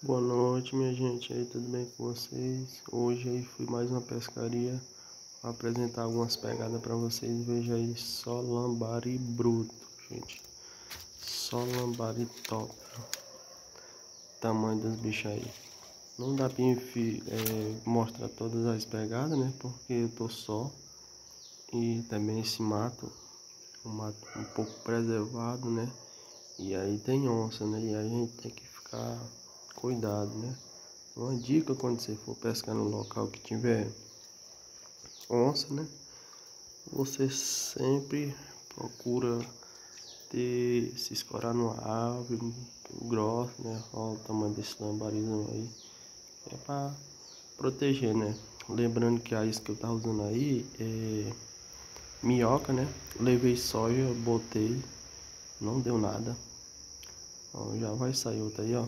Boa noite, minha gente, aí tudo bem com vocês? Hoje aí fui mais uma pescaria, vou apresentar algumas pegadas para vocês. Veja aí, só lambari bruto, gente, só lambari top, tamanho dos bichos aí. Não dá pra mostrar todas as pegadas, né, porque eu tô só, e também esse mato, um mato um pouco preservado, né, e aí tem onça, né, e aí a gente tem que ficar cuidado, né. Uma dica: quando você for pescar no local que tiver onça, né? Você sempre procura se escorar numa árvore grossa, né? Olha o tamanho desse lambarizão aí. É pra proteger, né? Lembrando que a isca que eu tava usando aí é minhoca, né? Levei soja, botei, não deu nada. Ó, já vai sair outra aí, ó.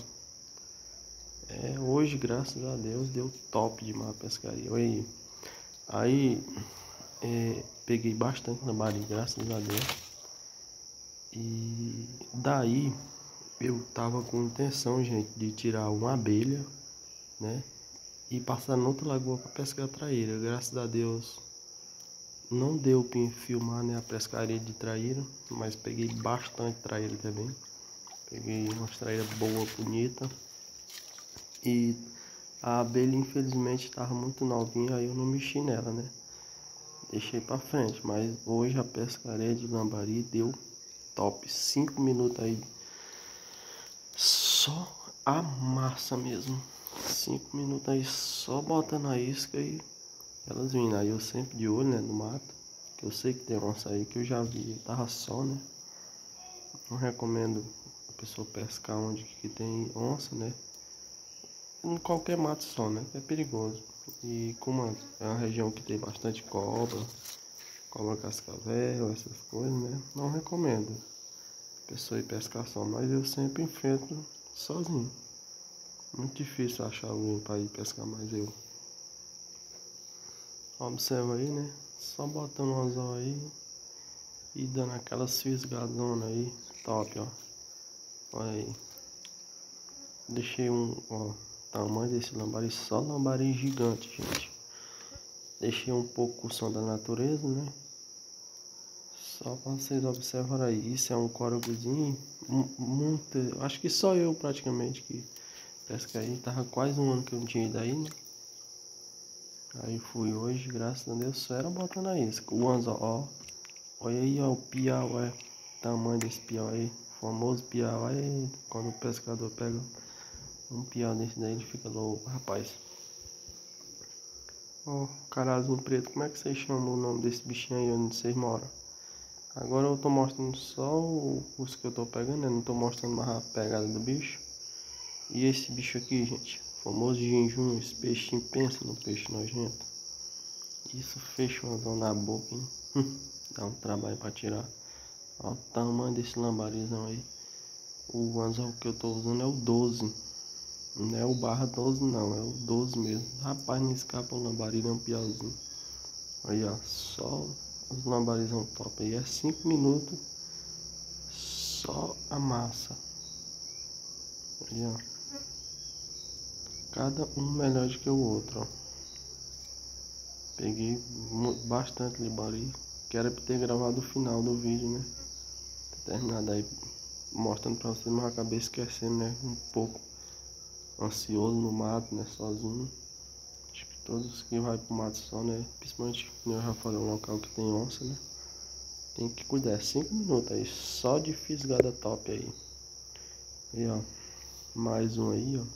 Hoje, graças a Deus, deu top demais a pescaria. Olha aí. Aí, peguei bastante lambari, graças a Deus. E daí, eu tava com intenção, gente, de tirar uma abelha, né? E passar noutra lagoa para pescar traíra. Graças a Deus, não deu para filmar, né, a pescaria de traíra, mas peguei bastante traíra também. Peguei umas traíras boas, bonitas. E a abelha, infelizmente, estava muito novinha, aí eu não mexi nela, né? Deixei pra frente, mas hoje a pescaria de lambari deu top. 5 minutos aí, só a massa mesmo. 5 minutos aí só botando a isca e elas vindo. Aí eu sempre de olho, né, no mato, que eu sei que tem onça aí, que eu já vi. Eu tava só, né? Não recomendo a pessoa pescar onde que tem onça, né? Em qualquer mato só, né? É perigoso. E como é uma região que tem bastante cobra cascavel, essas coisas, né? Não recomendo a pessoa ir pescar só, mas eu sempre enfrento sozinho. Muito difícil achar alguém para ir pescar, mais eu. Observa aí, né? Só botando um anzol aí e dando aquelas fisgadonas aí, top, ó. Olha aí. Deixei ó, tamanho desse lambari, só lambari gigante, gente. Deixei um pouco o som da natureza, né? Só para vocês observarem aí. Isso é um corvozinho muito. Acho que só eu praticamente que pesca aí. Tava quase um ano que eu não tinha ido aí, né? Aí fui hoje, graças a Deus, só era botando a isca. O anzol, ó. Olha aí, ó, o piau, é. Tamanho desse piau aí. Famoso piau aí. Quando o pescador pega um piau desse daí, ele fica louco, rapaz. Ó, carazinho preto. Como é que vocês chamam o nome desse bichinho aí onde vocês moram? Agora eu tô mostrando só os que eu tô pegando, né? Não tô mostrando mais a pegada do bicho. E esse bicho aqui, gente, famoso ginjum, esse peixinho, pensa no peixe nojento. Isso fecha uma zona na boca, hein? Dá um trabalho pra tirar. Olha o tamanho desse lambarizão aí. O anzol que eu tô usando é o 12. Não é o /12 não, é o 12 mesmo. Rapaz, não escapa o lambari, não, um piauzinho. Aí, ó, só os lambarizão top aí. É 5 minutos, só a massa. Aí, ó. Cada um melhor do que o outro, ó. Peguei bastante lambari. Quero ter gravado o final do vídeo, né? Terminado aí mostrando pra vocês, mas acabei esquecendo, né? Um pouco ansioso no mato, né? Sozinho. Acho que todos que vai pro mato só, né? Principalmente, como eu já falei, um local que tem onça, né? Tem que cuidar. 5 minutos aí, só de fisgada top aí. E ó, mais um aí, ó.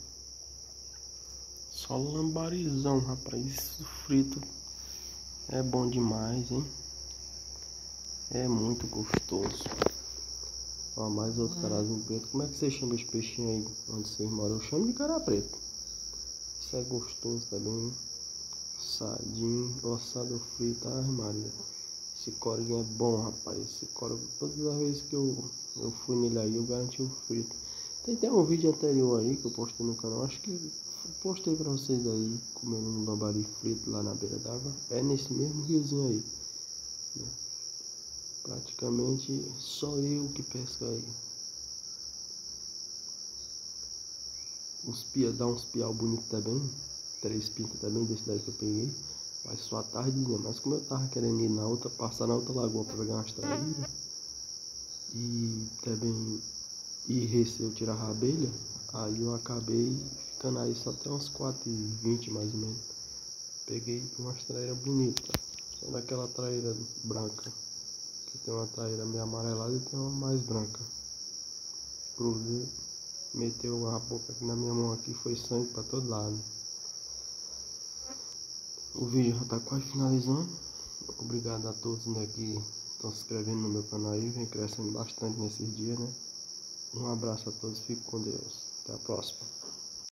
Só lambarizão, rapaz. Isso frito é bom demais, hein? É muito gostoso. Ó, mais outro carazinho preto. Como é que você chama esse peixinho aí onde vocês moram? Eu chamo de cara preto. Isso é gostoso também, hein? Sadinho, ossado frito, ai Maria. Esse corguinho é bom, rapaz. Esse corgo, todas as vezes que eu fui nele aí, eu garanti o frito. Tem até um vídeo anterior aí que eu postei no canal. Acho que postei pra vocês aí, comendo um lambari frito lá na beira d'água. É nesse mesmo riozinho aí, né? Praticamente só eu que pesco aí. dá uns piau bonito também. 3 pintas também, desse daí que eu peguei. Mas só a tardezinha. Mas como eu tava querendo ir passar na outra lagoa pra pegar umas traíras. E também ir receio tirar a abelha. Aí eu acabei ficando aí só até uns 4h20 mais ou menos. Peguei umas traíras bonitas. Só daquela traíra branca. Que tem uma traíra meio amarelada e tem uma mais branca. Cruzei, meteu a boca aqui na minha mão aqui, foi sangue pra todo lado. O vídeo já tá quase finalizando. Obrigado a todos, né, que estão se inscrevendo no meu canal aí, vem crescendo bastante nesses dias, né. Um abraço a todos, fique com Deus. Até a próxima.